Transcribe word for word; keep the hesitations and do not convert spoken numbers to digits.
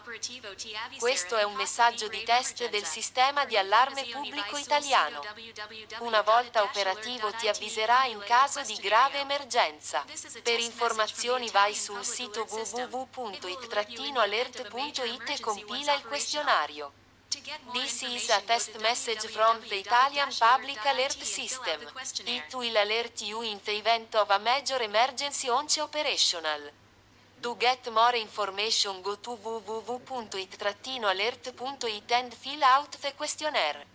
Questo è un messaggio di test del sistema di allarme pubblico italiano. Una volta operativo ti avviserà in caso di grave emergenza. Per informazioni vai sul sito w w w punto it dash alert punto it e compila il questionario. This is a test message from the Italian Public Alert System. It will alert you in the event of a major emergency once operational. To get more information go to w w w punto it dash alert punto it and fill out the questionnaire.